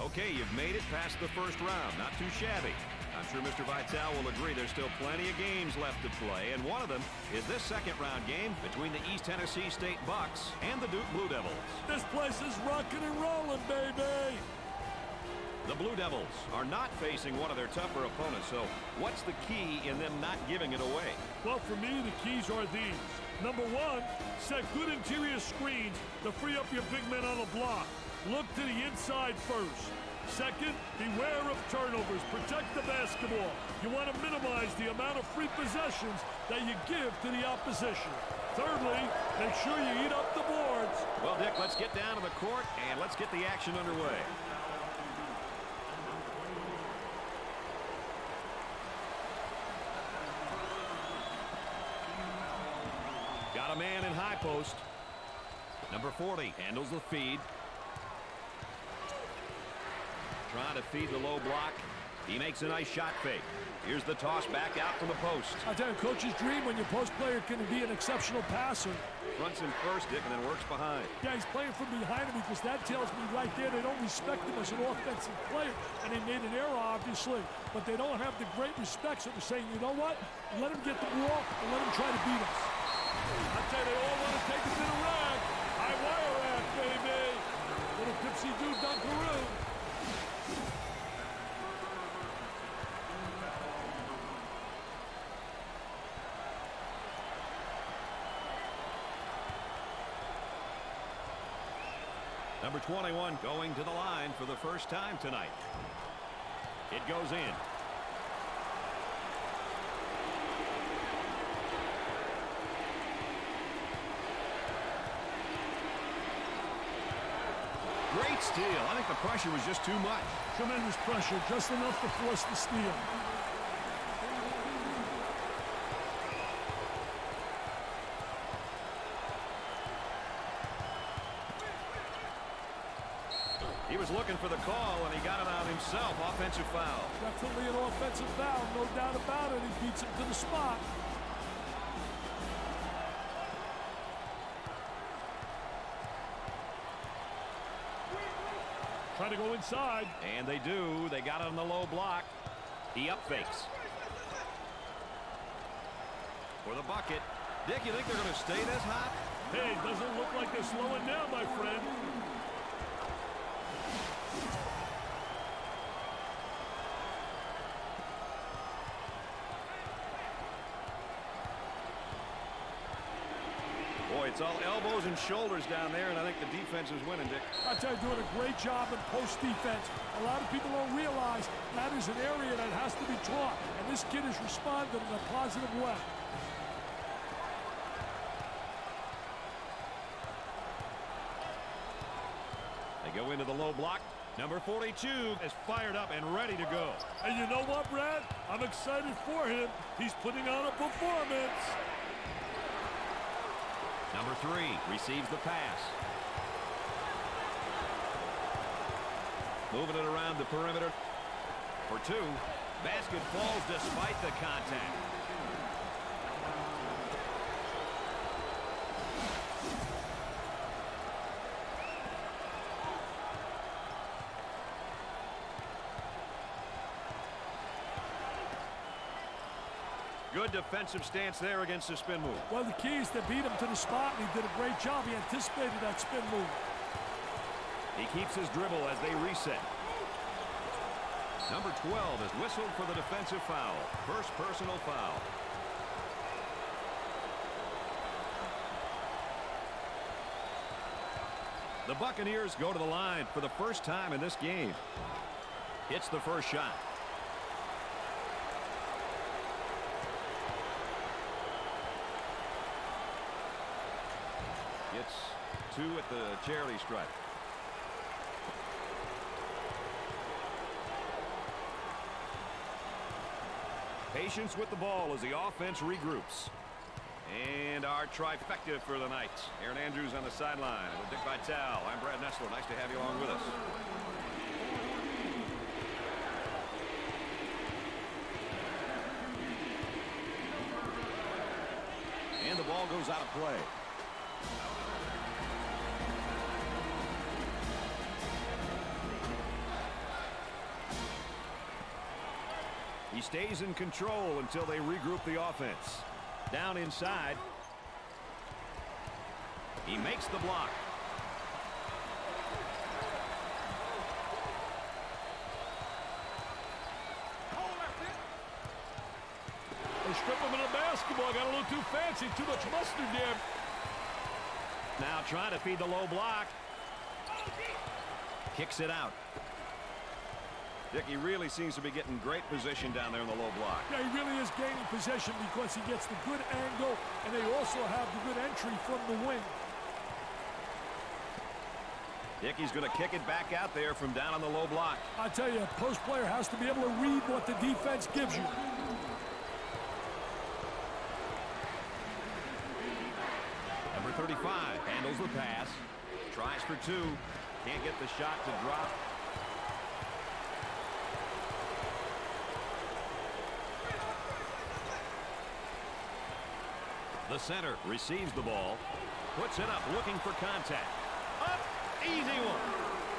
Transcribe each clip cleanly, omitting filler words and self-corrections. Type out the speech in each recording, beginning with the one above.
Okay, you've made it past the first round. Not too shabby. I'm sure Mr. Vitale will agree there's still plenty of games left to play, and one of them is this second-round game between the East Tennessee State Bucks and the Duke Blue Devils. This place is rocking and rolling, baby! The Blue Devils are not facing one of their tougher opponents, so what's the key in them not giving it away? Well, for me, the keys are these. Number one, set good interior screens to free up your big men on the block. Look to the inside first. Second, beware of turnovers. Protect the basketball. You want to minimize the amount of free possessions that you give to the opposition. Thirdly, make sure you eat up the boards. Well, Dick, let's get down to the court and let's get the action underway. Got a man in high post. Number 40 handles the feed. Trying to feed the low block. He makes a nice shot fake. Here's the toss back out from the post. I tell you, coach's dream when your post player can be an exceptional passer. Fronts him first, Dick, and then works behind. Yeah, he's playing from behind him because that tells me right there they don't respect him as an offensive player. And he made an error, obviously. But they don't have the great respect, so they're saying, you know what? Let him get the ball and let him try to beat us. I tell you, they all want to take a bit of rag. High wire rack, baby. Little Pipsy dude, Dunkaroo. Number 21 going to the line for the first time tonight. It goes in. Great steal. I think the pressure was just too much. Tremendous pressure, just enough to force the steal. He was looking for the call, and he got it on himself. Offensive foul. Definitely an offensive foul, no doubt about it. He beats him to the spot. Try to go inside. And they do. They got it on the low block. He up fakes. For the bucket. Dick, you think they're going to stay this hot? Hey, doesn't look like they're slowing down, my friend. Boy, it's all elbows and shoulders down there, and I think the defense is winning, Dick. I tell you, doing a great job in post defense. A lot of people don't realize that is an area that has to be taught, and this kid has responded in a positive way. They go into the low block. Number 42 is fired up and ready to go. And you know what, Brad? I'm excited for him. He's putting on a performance. Number 3 receives the pass. Moving it around the perimeter. For 2. Basket falls despite the contact. Good defensive stance there against the spin move. Well, the key is to beat him to the spot, and he did a great job. He anticipated that spin move. He keeps his dribble as they reset. Number 12 is whistled for the defensive foul. First personal foul. The Buccaneers go to the line for the first time in this game. Hits the first shot. Gets 2 at the charity stripe. Patience with the ball as the offense regroups. And our trifecta for the night. Aaron Andrews on the sideline with Dick Vitale. I'm Brad Nessler. Nice to have you along with us. And the ball goes out of play. He stays in control until they regroup the offense. Down inside. He makes the block. They strip him of the basketball. Got a little too fancy. Too much mustard there. Now trying to feed the low block. Kicks it out. Dick, he really seems to be getting great position down there in the low block. Yeah, he really is gaining possession because he gets the good angle, and they also have the good entry from the wing. Dickey's going to kick it back out there from down on the low block. I tell you, a post player has to be able to read what the defense gives you. Number 35 handles the pass. Tries for two. Can't get the shot to drop. The center receives the ball. Puts it up, looking for contact. Up, easy one.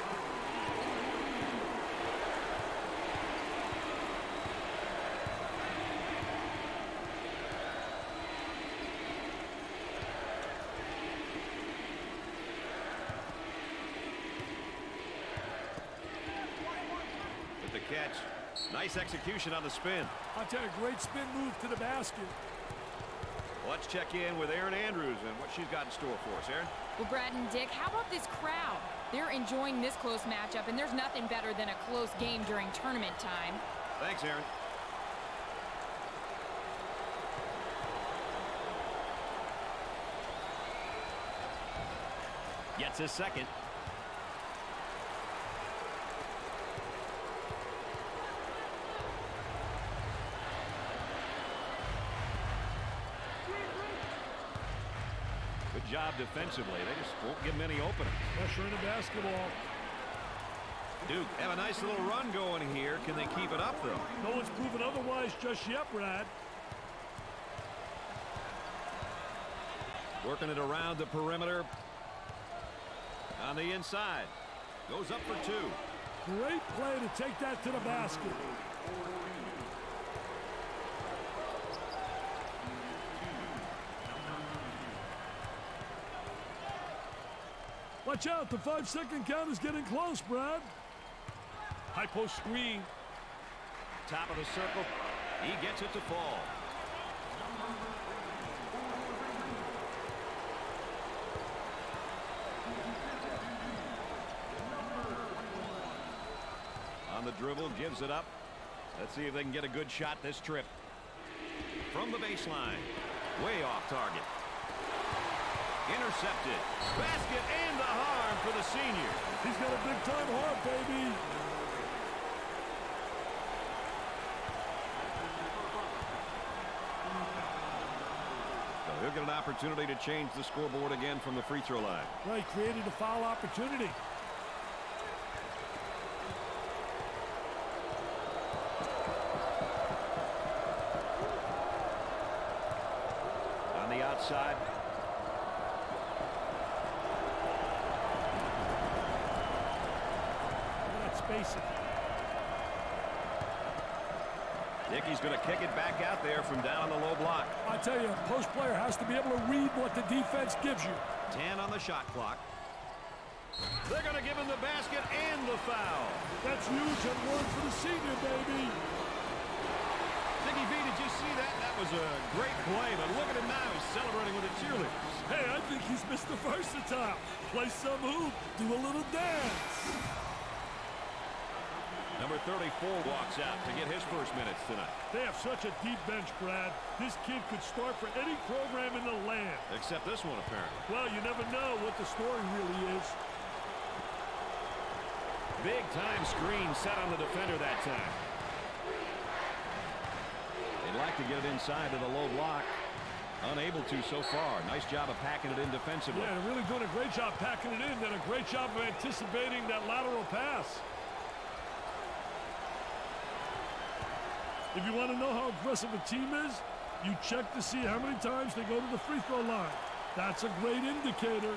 With the catch. Nice execution on the spin. I'll tell you, great spin move to the basket. Let's check in with Erin Andrews and what she's got in store for us. Erin? Well, Brad and Dick, how about this crowd? They're enjoying this close matchup, and there's nothing better than a close game during tournament time. Thanks, Erin. Gets his second. Good job defensively. They just won't give him any openings. Pressure in the basketball. Duke have a nice little run going here. Can they keep it up, though? No one's proven otherwise just yet, Brad. Working it around the perimeter. On the inside. Goes up for two. Great play to take that to the basket. Watch out, the 5-second count is getting close, Brad. High post screen. Top of the circle. He gets it to fall. On the dribble, gives it up. Let's see if they can get a good shot this trip. From the baseline. Way off target. Intercepted. Basket and the harm for the senior. He's got a big-time heart, baby. So he'll get an opportunity to change the scoreboard again from the free throw line. Right, created a foul opportunity. On the outside. Spacing. Dickey's going to kick it back out there from down on the low block. I tell you, a post player has to be able to read what the defense gives you. 10 on the shot clock. They're going to give him the basket and the foul. That's huge and one for the senior, baby. Dickie V, did you see that? That was a great play, but look at him now. He's celebrating with the cheerleaders. Hey, I think he's Mr. Versatile. Play some hoop, do a little dance. Number 34 walks out to get his first minutes tonight. They have such a deep bench, Brad. This kid could start for any program in the land. Except this one, apparently. Well, you never know what the story really is. Big-time screen set on the defender that time. They'd like to get it inside to the low block. Unable to so far. Nice job of packing it in defensively. Yeah, they're really doing a great job packing it in. Did a great job of anticipating that lateral pass. If you want to know how aggressive a team is, you check to see how many times they go to the free throw line. That's a great indicator.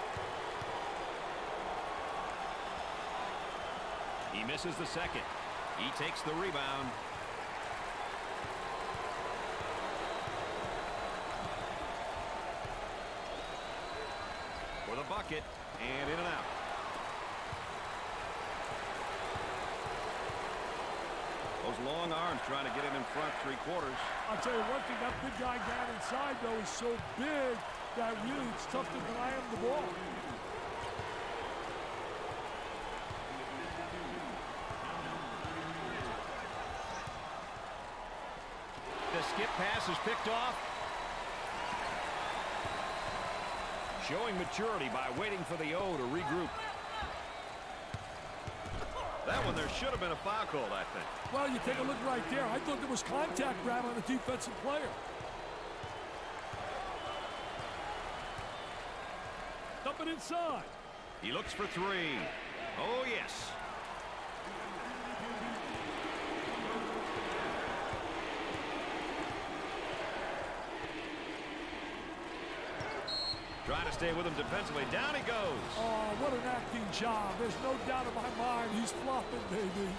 He misses the second. He takes the rebound. For the bucket, and in and out. Those long arms trying to get it in front three-quarters. I'll tell you one thing, that big guy down inside, though, is so big that really it's tough to deny him the ball. The skip pass is picked off. Showing maturity by waiting for the O to regroup. That one, there should have been a foul called, I think. Well, you take a look right there. I thought there was contact, Brad, on the defensive player. Dump it inside. He looks for three. Oh, yes. Trying to stay with him defensively. Down he goes. Oh, what an acting job. There's no doubt in my mind he's flopping, baby.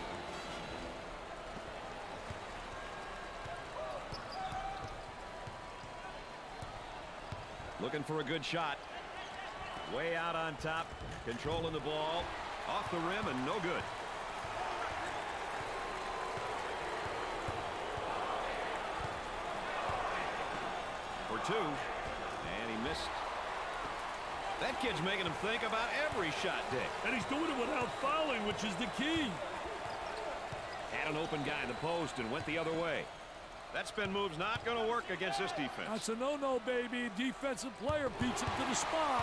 Looking for a good shot. Way out on top. Controlling the ball. Off the rim and no good. For two. And he missed. That kid's making him think about every shot, Dick. And he's doing it without fouling, which is the key. Had an open guy in the post and went the other way. That spin move's not going to work against this defense. That's a no-no, baby. Defensive player beats him to the spot.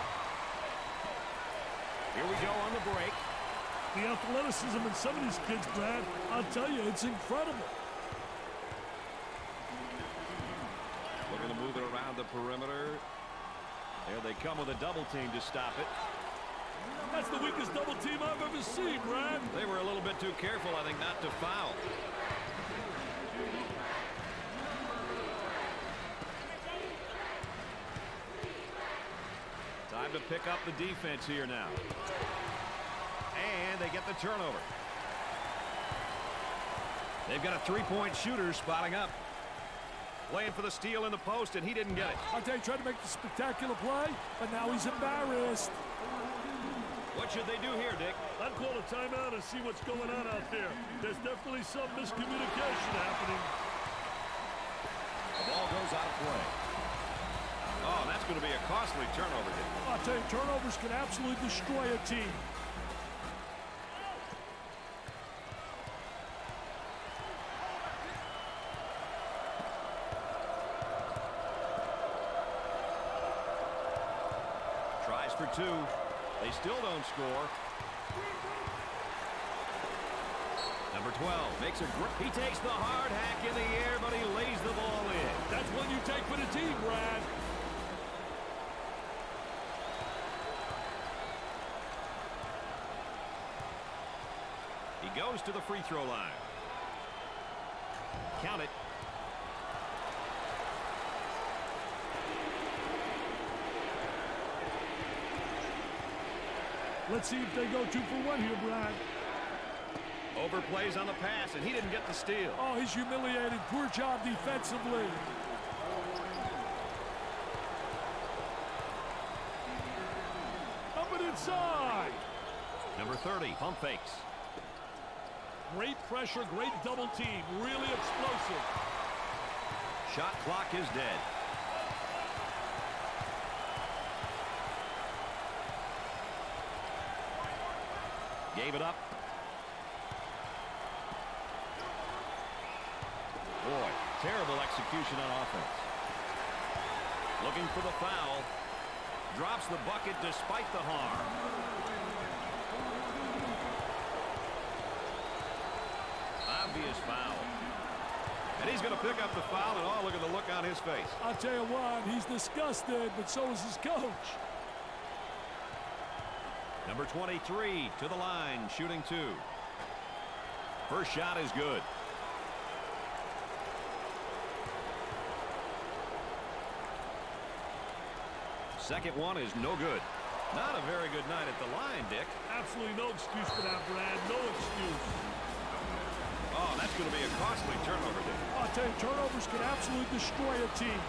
Here we go on the break. The athleticism in some of these kids, Brad, I'll tell you, it's incredible. Looking to move it around the perimeter. There they come with a double team to stop it. That's the weakest double team I've ever seen, Brad. They were a little bit too careful, I think, not to foul. Time to pick up the defense here now. And they get the turnover. They've got a three-point shooter spotting up. Playing for the steal in the post, and he didn't get it. I'll tell you, he tried to make the spectacular play, but now he's embarrassed. What should they do here, Dick? I'd call a timeout and see what's going on out there. There's definitely some miscommunication happening. The ball goes out of play. Oh, that's going to be a costly turnover, Dick. I'll tell you, turnovers can absolutely destroy a team. For two. They still don't score. Number 12 makes a grip. He takes the hard hack in the air, but he lays the ball in. That's one you take for the team, Brad. He goes to the free throw line. Count it. Let's see if they go 2 for 1 here, Brad. Overplays on the pass, and he didn't get the steal. Oh, he's humiliated. Poor job defensively. Up and inside. Number 30, pump fakes. Great pressure, great double team. Really explosive. Shot clock is dead. Gave it up. Boy, terrible execution on offense. Looking for the foul. Drops the bucket despite the harm. Obvious foul. And he's going to pick up the foul, and oh, look at the look on his face. I'll tell you what, he's disgusted, but so is his coach. Number 23 to the line, shooting 2. First shot is good. Second one is no good. Not a very good night at the line, Dick. Absolutely no excuse for that, Brad. No excuse. going to be a costly turnover there. I'll tell you, turnovers can absolutely destroy a team.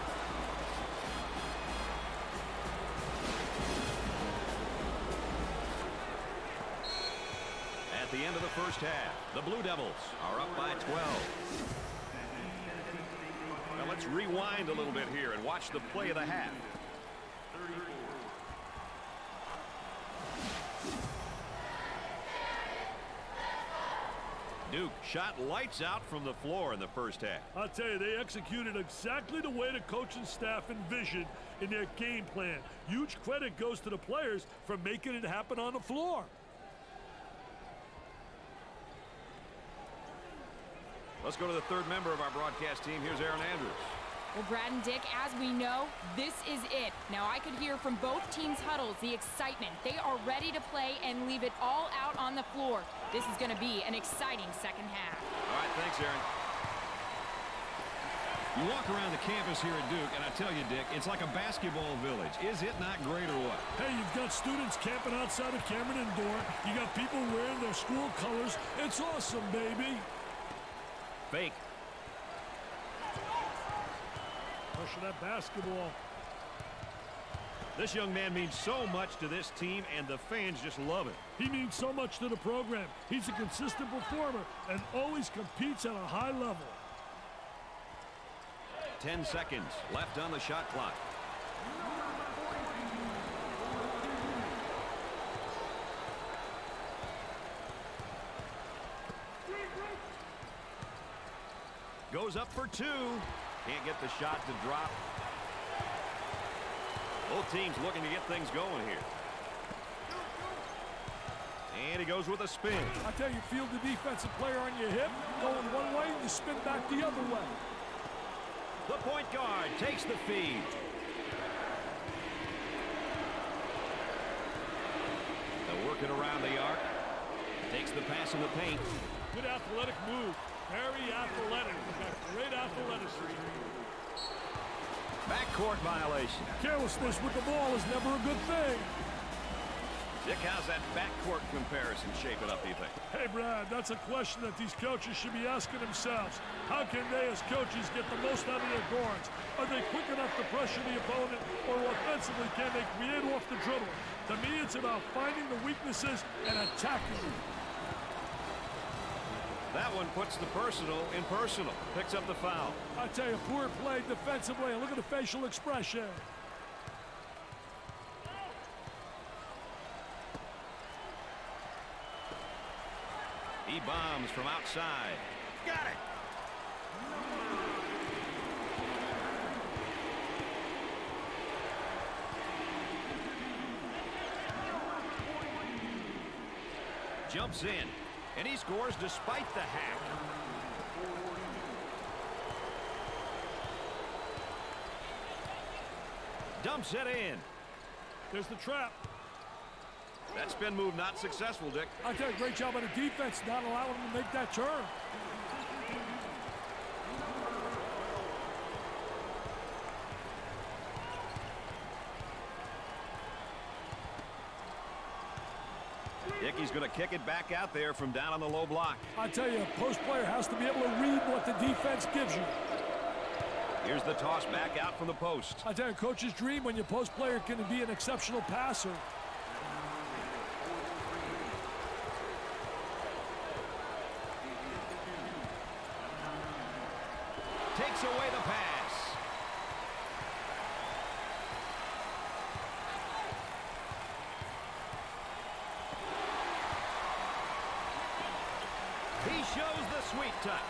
At the end of the first half, the Blue Devils are up by 12. Now let's rewind a little bit here and watch the play of the half. Duke shot lights out from the floor in the first half. I'll tell you, they executed exactly the way the coaching staff envisioned in their game plan. Huge credit goes to the players for making it happen on the floor. Let's go to the third member of our broadcast team. Here's Aaron Andrews. Well, Brad and Dick, as we know, this is it. Now, I could hear from both teams' huddles the excitement. They are ready to play and leave it all out on the floor. This is going to be an exciting second half. All right, thanks, Aaron. You walk around the campus here at Duke, and I tell you, Dick, it's like a basketball village. Is it not great or what? Hey, you've got students camping outside of Cameron Indoor. You got people wearing their school colors. It's awesome, baby. Fake. Pushing that basketball. This young man means so much to this team, and the fans just love it. He means so much to the program. He's a consistent performer and always competes at a high level. 10 seconds left on the shot clock. Goes up for two. Can't get the shot to drop. Both teams looking to get things going here. And he goes with a spin. I tell you, field the defensive player on your hip, going one way, you spin back the other way. The point guard takes the feed. They're working around the arc. Takes the pass in the paint. Good athletic move. Very athletic. He's got great athleticism. Backcourt violation. Carelessness with the ball is never a good thing. Dick, how's that backcourt comparison shaping up, do you think? Hey, Brad, that's a question that these coaches should be asking themselves. How can they, as coaches, get the most out of their guards? Are they quick enough to pressure the opponent, or offensively, can they create off the dribble? To me, it's about finding the weaknesses and attacking them. That one puts the personal in personal. Picks up the foul. I tell you, poor play defensively. Look at the facial expression. He bombs from outside. Got it. Jumps in. And he scores despite the hack. Dumps it in. There's the trap. That spin move not successful, Dick. I tell you, great job on the defense, not allowing him to make that turn. Dickey's going to kick it back out there from down on the low block. I tell you, a post player has to be able to read what the defense gives you. Here's the toss back out from the post. I tell you, coach's dream when your post player can be an exceptional passer. Takes away the pass. He shows the sweet touch.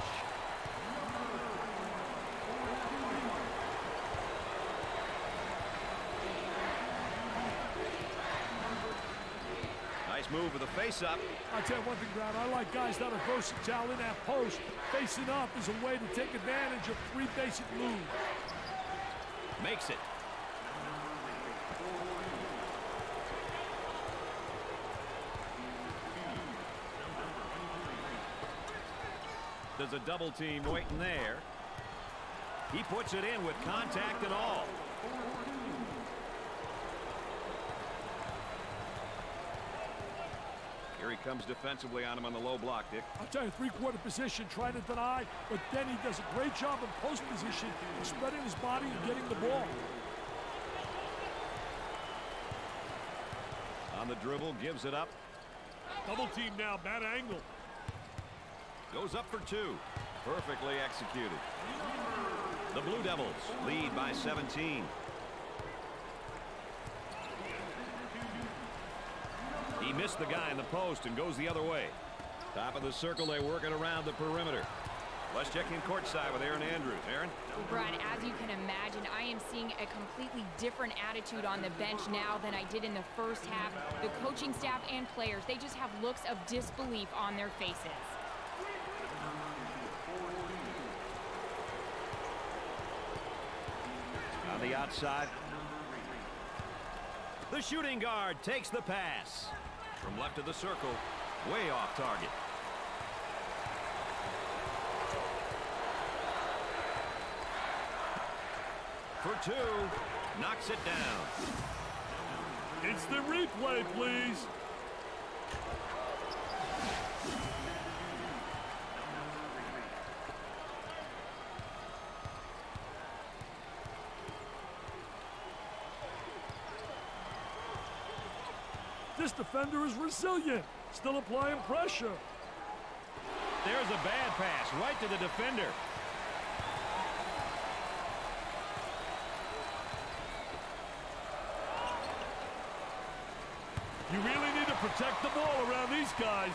Nice move with a face-up. I'll tell you one thing, Brad. I like guys that are versatile in that post. Facing up is a way to take advantage of three basic moves. Makes it. There's a double team waiting there. He puts it in with contact and all. Here Here he comes defensively on him on the low block, Dick. I'll tell you, three-quarter position, trying to deny, but then he does a great job in post position, spreading his body and getting the ball. On the dribble, gives it up. Double team now, bad angle. Goes up for two. Perfectly executed. The Blue Devils lead by 17. He missed the guy in the post and goes the other way. Top of the circle, they work it around the perimeter. Let's check in courtside with Aaron Andrews. Aaron? Brad, as you can imagine, I am seeing a completely different attitude on the bench now than I did in the first half. The coaching staff and players, they just have looks of disbelief on their faces. On the outside. The shooting guard takes the pass. From left of the circle, way off target. For two, knocks it down. It's the replay, please. This defender is resilient, still applying pressure. There's a bad pass right to the defender. You really need to protect the ball around these guys.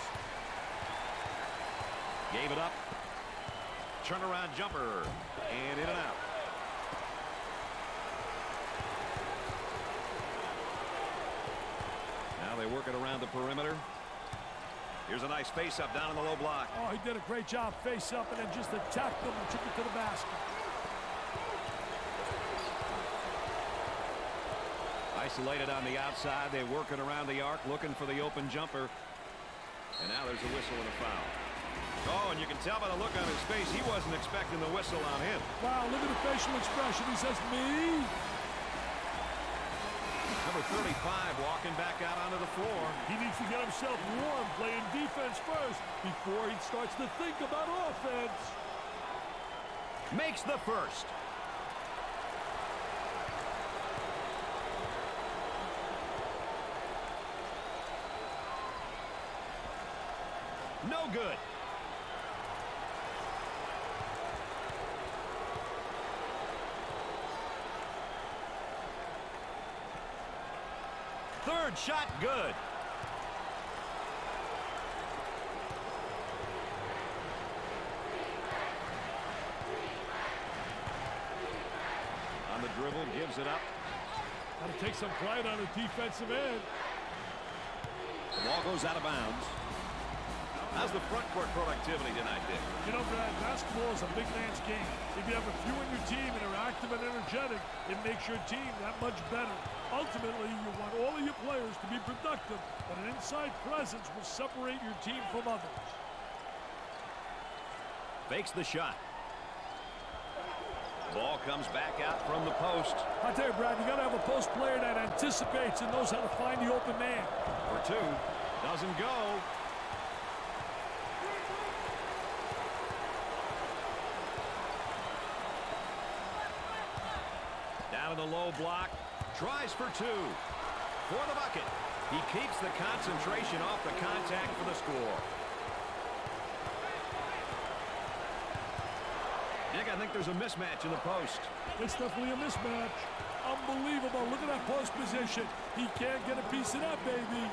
Gave it up. Turnaround jumper. And in and out. Now they work it around the perimeter. Here's a nice face-up down in the low block. Oh, he did a great job face-up and then just attacked them and took it to the basket. Isolated on the outside. They work it around the arc, looking for the open jumper. And now there's a whistle and a foul. Oh, and you can tell by the look on his face, he wasn't expecting the whistle on him. Wow, look at the facial expression. He says, me? Number 35 walking back out onto the floor. He needs to get himself warm, playing defense first, before he starts to think about offense. Makes the first. No good. Third shot good. On the dribble, gives it up. Got to take some pride on the defensive end. The ball goes out of bounds. How's the front court productivity tonight, Dick? You know, Brad, basketball is a big man's game. If you have a few in your team and are active and energetic, it makes your team that much better. Ultimately, you want all of your players to be productive, but an inside presence will separate your team from others. Fakes the shot. Ball comes back out from the post. I tell you, Brad, you got to have a post player that anticipates and knows how to find the open man. For two, doesn't go. Down in the low block, tries for two. For the bucket. He keeps the concentration off the contact for the score. Nick, I think there's a mismatch in the post. It's definitely a mismatch. Unbelievable. Look at that post position. He can't get a piece of that, baby.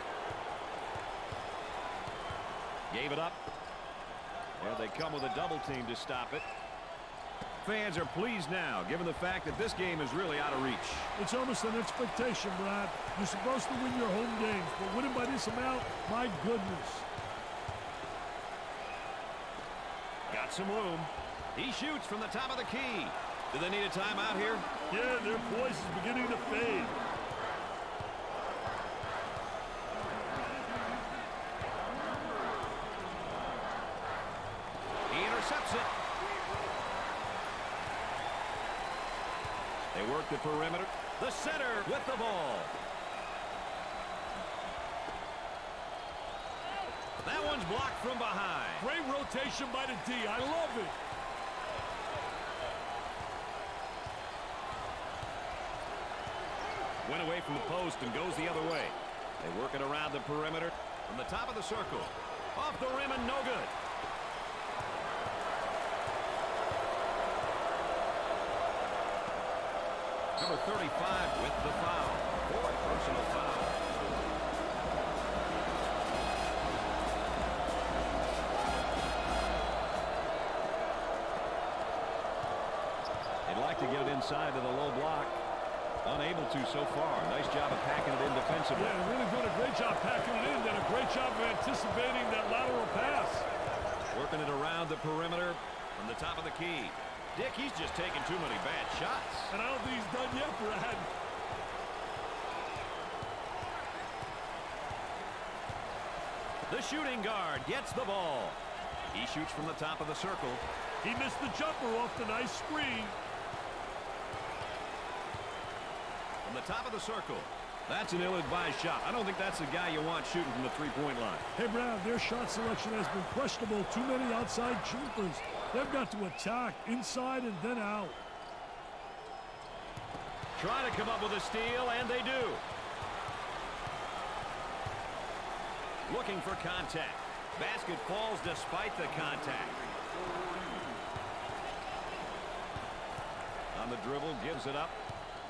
Gave it up. And they come with a double team to stop it. Fans are pleased now, given the fact that this game is really out of reach. It's almost an expectation, Brad. You're supposed to win your home games, but winning by this amount, my goodness. Got some room. He shoots from the top of the key. Do they need a timeout here? Yeah, their voice is beginning to fade. He intercepts it. They work the perimeter. The center with the ball. one's blocked from behind. Great rotation by the D. I love it. Went away from the post and goes the other way. They work it around the perimeter from the top of the circle. Off the rim and no good. Number 35 with the foul. Boy, personal foul. They'd like to get it inside to the low block. Unable to so far. Nice job of packing it in defensively. Yeah, really doing a great job packing it in. Did a great job of anticipating that lateral pass. Working it around the perimeter from the top of the key. Dick, he's just taking too many bad shots. And I don't think he's done yet, Brad. The shooting guard gets the ball. He shoots from the top of the circle. He missed the jumper off the nice screen. From the top of the circle. That's an ill-advised shot. I don't think that's the guy you want shooting from the three-point line. Hey, Brad, their shot selection has been questionable. Too many outside jumpers. They've got to attack inside and then out. Trying to come up with a steal, and they do. Looking for contact. Basket falls despite the contact. On the dribble, gives it up.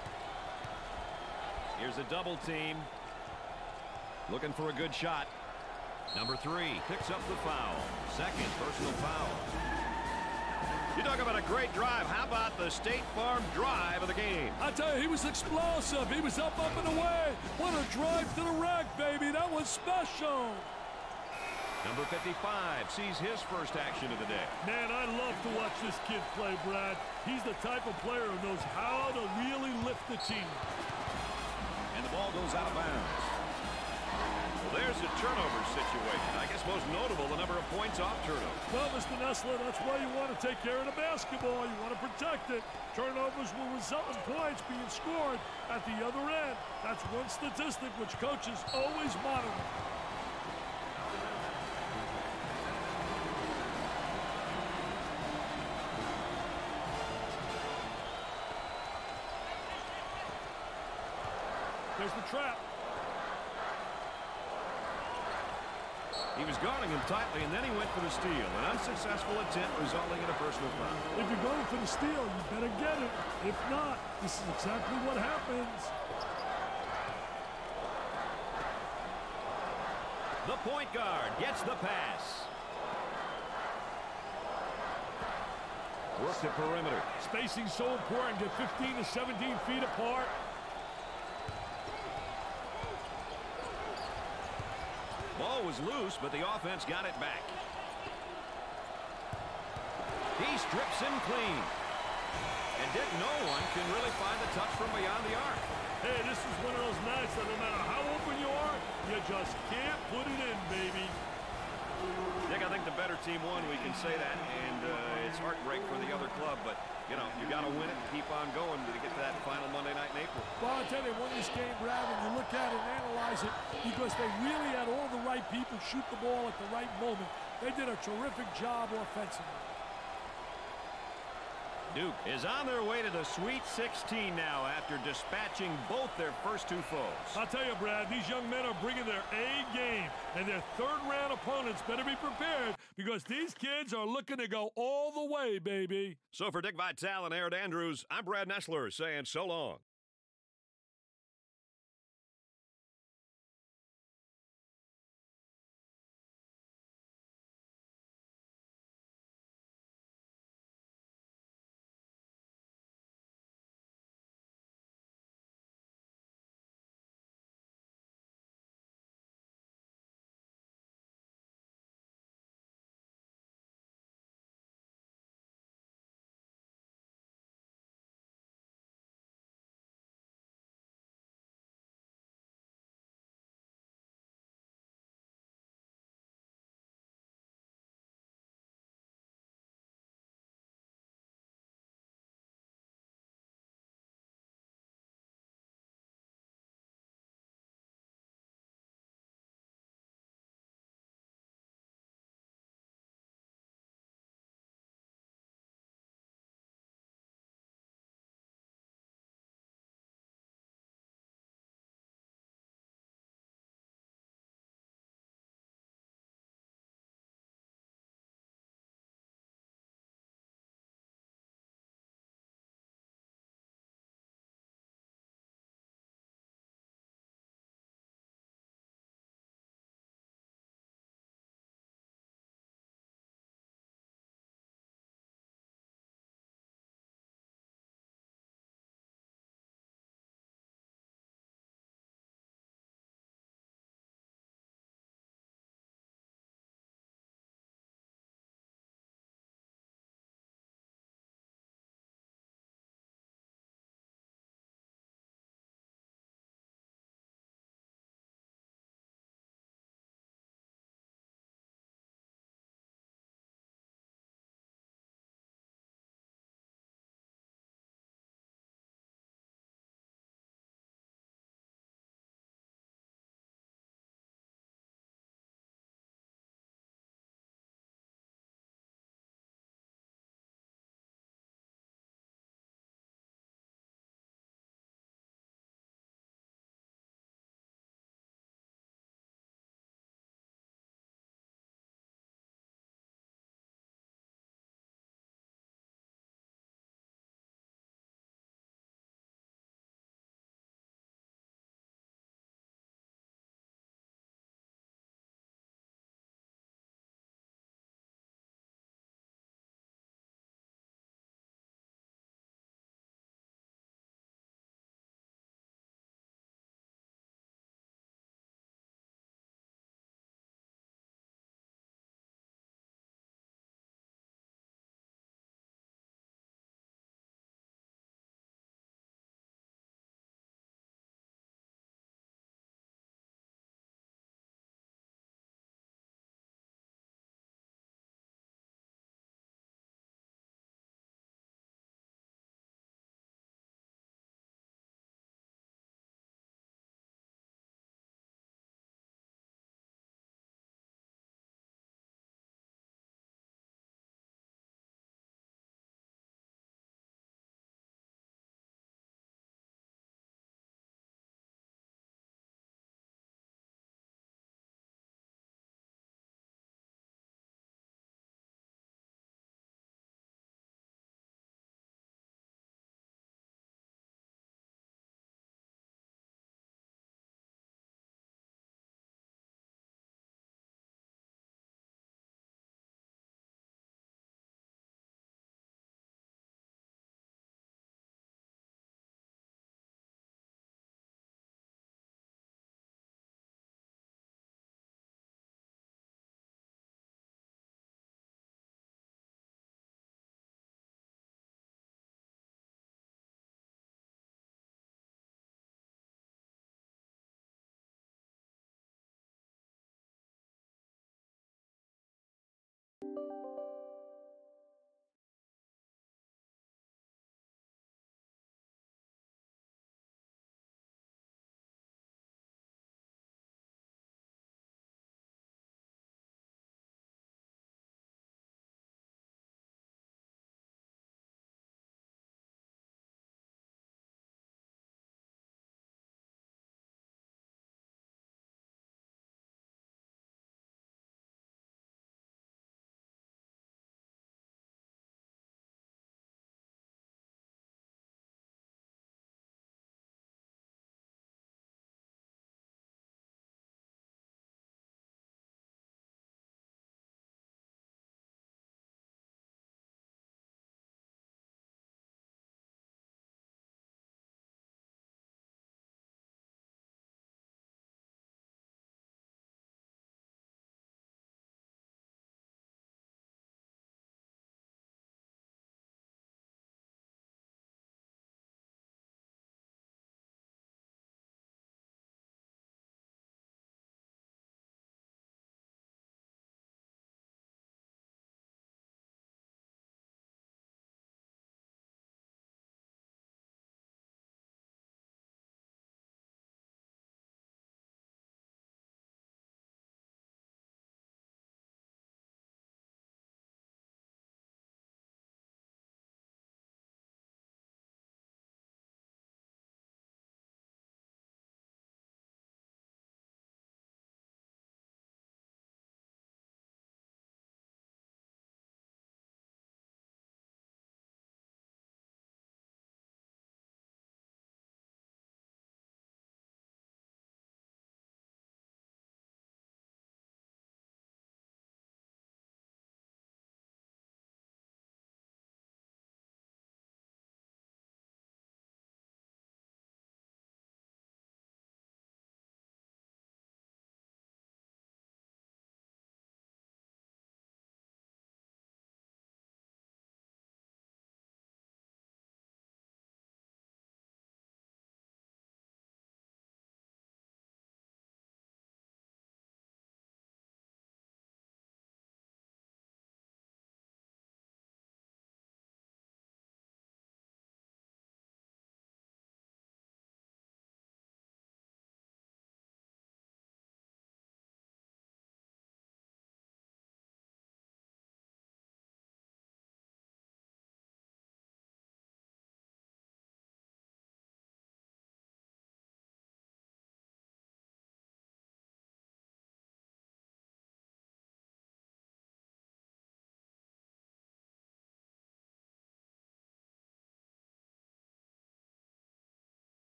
Here's a double team. Looking for a good shot. Number 3 picks up the foul. Second personal foul. You talk about a great drive. How about the State Farm drive of the game? I tell you, he was explosive. He was up and away. What a drive to the rack, baby. That was special. Number 55 sees his first action of the day. Man, I love to watch this kid play, Brad. He's the type of player who knows how to really lift the team. And the ball goes out of bounds. Well, there's a turnover situation. I guess most notable, the number of points off turnover. Well, Mr. Nessler, that's why you want to take care of the basketball. You want to protect it. Turnovers will result in points being scored at the other end. That's one statistic which coaches always monitor. There's the trap. He was guarding him tightly, and then he went for the steal. An unsuccessful attempt resulting in a personal foul. If you're going for the steal, you better get it. If not, this is exactly what happens. The point guard gets the pass. Work the perimeter. Spacing so important. Get 15 to 17 feet apart. Ball was loose, but the offense got it back. He strips him clean. And Dick, no one can really find the touch from beyond the arc. Hey, this is one of those nights that no matter how open you are, you just can't put it in, baby. Dick, I think the better team won. We can say that. And it's heartbreak for the other club, but you know, you got to win it and keep on going to get to that final Monday night in April. Well, I tell you, they won this game, Brad, when you look at it and analyze it, because they really had all the right people shoot the ball at the right moment. They did a terrific job offensively. Duke is on their way to the Sweet 16 now after dispatching both their first two foes. I'll tell you, Brad, these young men are bringing their A game, and their third-round opponents better be prepared because these kids are looking to go all the way, baby. So for Dick Vitale and Aaron Andrews, I'm Brad Nessler saying so long.